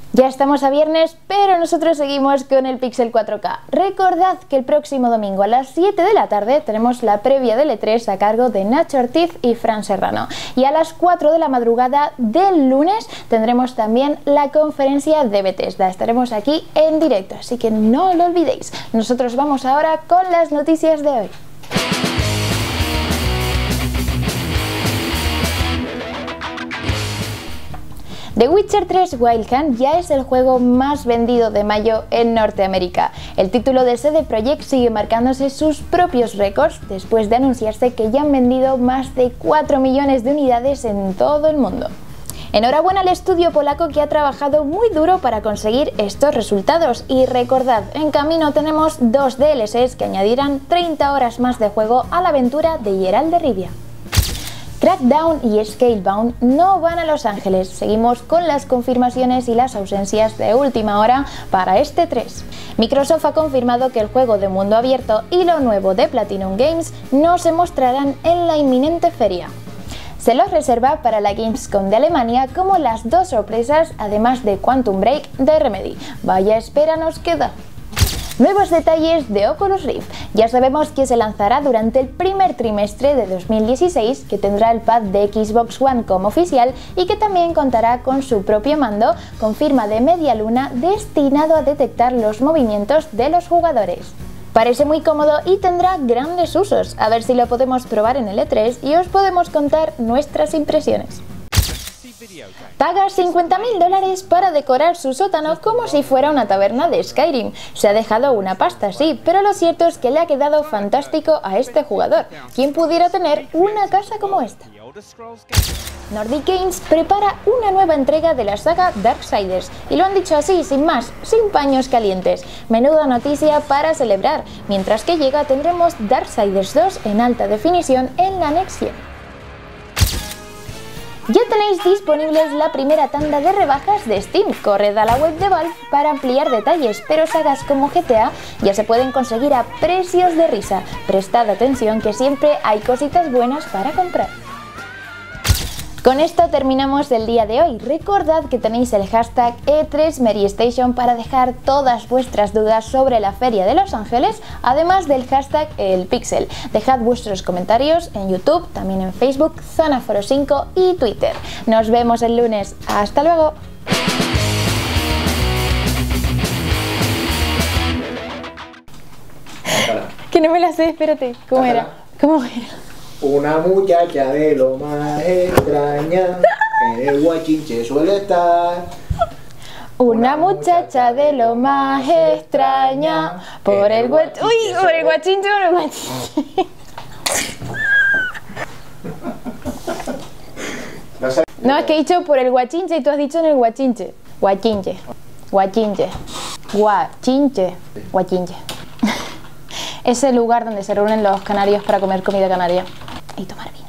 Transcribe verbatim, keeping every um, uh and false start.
Ya estamos a viernes, pero nosotros seguimos con el Pixel cuatro K. Recordad que el próximo domingo a las siete de la tarde tenemos la previa del E tres a cargo de Nacho Ortiz y Fran Serrano. Y a las cuatro de la madrugada del lunes tendremos también la conferencia de Bethesda. Estaremos aquí en directo, así que no lo olvidéis. Nosotros vamos ahora con las noticias de hoy. The Witcher tres Wild Hunt ya es el juego más vendido de mayo en Norteamérica. El título de C D Projekt sigue marcándose sus propios récords después de anunciarse que ya han vendido más de cuatro millones de unidades en todo el mundo. Enhorabuena al estudio polaco que ha trabajado muy duro para conseguir estos resultados, y recordad, en camino tenemos dos D L Cs que añadirán treinta horas más de juego a la aventura de Geralt de Rivia. Crackdown y Scalebound no van a Los Ángeles. Seguimos con las confirmaciones y las ausencias de última hora para este tres. Microsoft ha confirmado que el juego de mundo abierto y lo nuevo de Platinum Games no se mostrarán en la inminente feria. Se los reserva para la Gamescom de Alemania como las dos sorpresas, además de Quantum Break de Remedy. Vaya espera nos queda. Nuevos detalles de Oculus Rift. Ya sabemos que se lanzará durante el primer trimestre de dos mil dieciséis, que tendrá el pad de Xbox One como oficial y que también contará con su propio mando con firma de media luna destinado a detectar los movimientos de los jugadores. Parece muy cómodo y tendrá grandes usos. A ver si lo podemos probar en el E tres y os podemos contar nuestras impresiones. Paga cincuenta mil dólares para decorar su sótano como si fuera una taberna de Skyrim. Se ha dejado una pasta, sí, pero lo cierto es que le ha quedado fantástico a este jugador. ¿Quién pudiera tener una casa como esta? Nordic Games prepara una nueva entrega de la saga Darksiders, y lo han dicho así, sin más, sin paños calientes. Menuda noticia para celebrar. Mientras que llega tendremos Darksiders dos en alta definición en la Next Gen. Ya tenéis disponibles la primera tanda de rebajas de Steam. Corred a la web de Valve para ampliar detalles, pero sagas como G T A ya se pueden conseguir a precios de risa. Prestad atención que siempre hay cositas buenas para comprar. Con esto terminamos el día de hoy. Recordad que tenéis el hashtag E tres MeryStation para dejar todas vuestras dudas sobre la Feria de Los Ángeles, además del hashtag ElPixel. Dejad vuestros comentarios en YouTube, también en Facebook, Zona Foro cinco y Twitter. Nos vemos el lunes. ¡Hasta luego! Que no me la sé, espérate. ¿Cómo era? ¿Cómo era? Una muchacha de lo más extraña, en el guachinche suele estar. Una muchacha de lo más extraña, por el guachinche. Uy, por el guachinche, por el guachinche. No, es que he dicho por el guachinche y tú has dicho en el guachinche. Guachinche, guachinche, guachinche, guachinche. Es el lugar donde se reúnen los canarios para comer comida canaria y tomar vino.